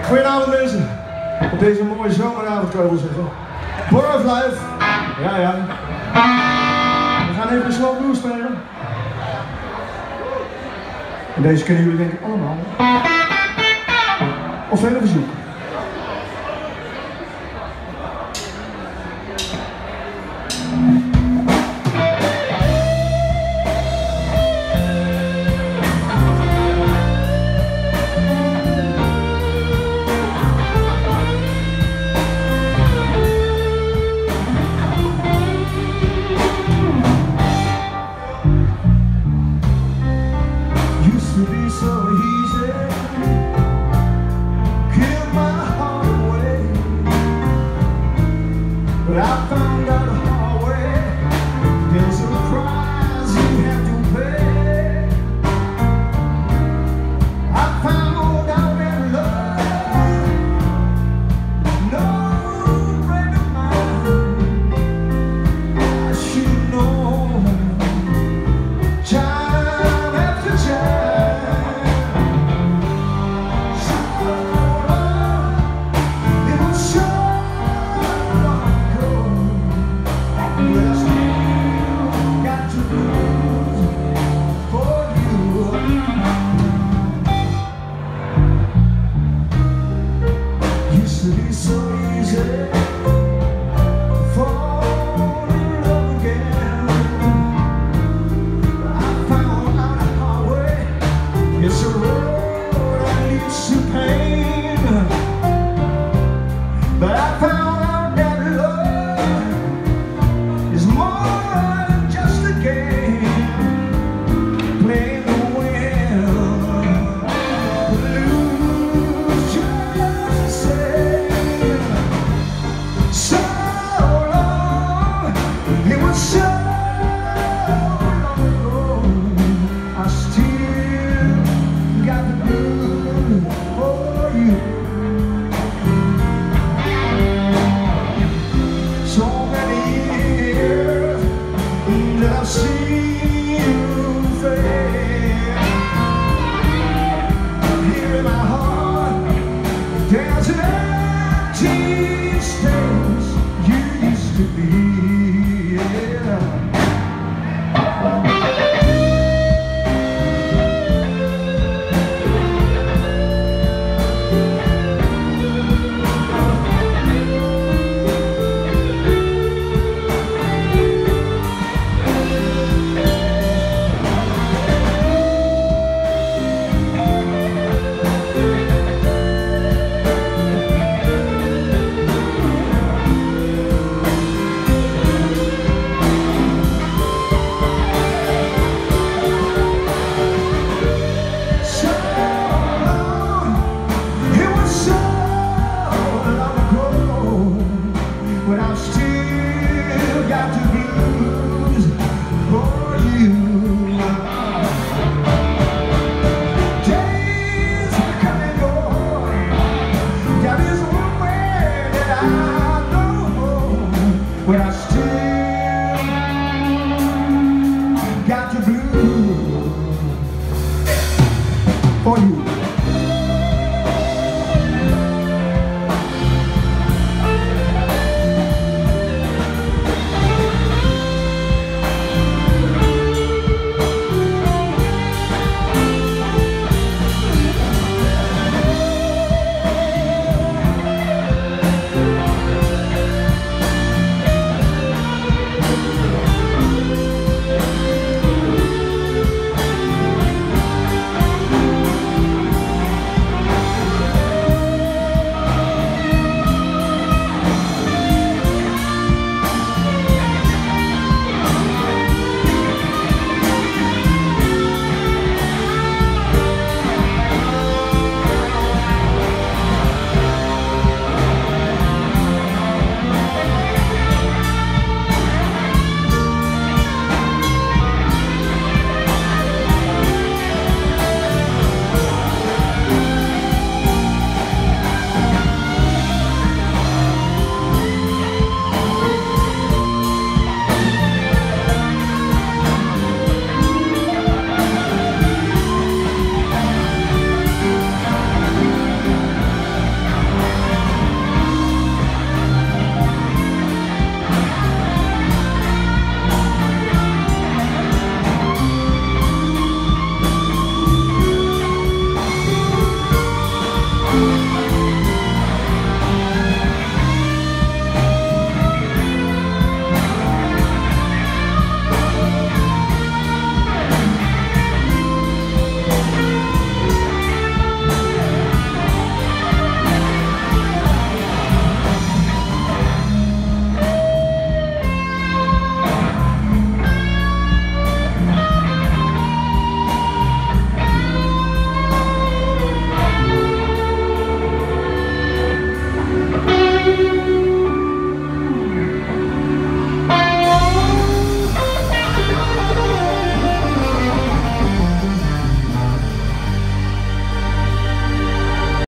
Goedenavond mensen, op deze mooie zomeravond kan je wel zeggen. Bar of Life, ja. We gaan even een slow blues spelen. En deze kennen jullie denk ik allemaal. Of een verzoek. To be so easy, give my heart away, but I found out the hard way, there's a price you have to pay. I found out that love, no friend of mine, I should know, time after time. To be so easy to fall in love again. I found out the hard way. It's a road that leads to pain. But I found out that love is more than just a game. Playing the wind, lose just the same. So long, it was so long ago, I still got the blues for you. So many years that I've seen you fade. Here in my heart, there's an empty space you used to be, yeah. But I've still got the blues for you. Days come and go. That is one way that I know. But I still got the blues for you.